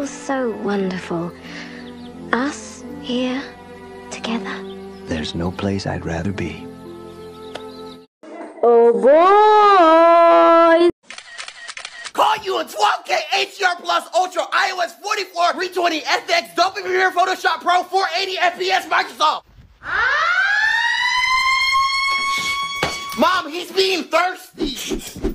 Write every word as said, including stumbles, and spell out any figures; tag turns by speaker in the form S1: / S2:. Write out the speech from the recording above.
S1: feels so wonderful. Us here together.
S2: There's no place I'd rather be.
S3: Oh boy!
S4: Call you a twelve K H D R Plus Ultra iOS forty-four three twenty F X Dolby Premiere Photoshop Pro four eighty F P S Microsoft. Mom, he's being thirsty.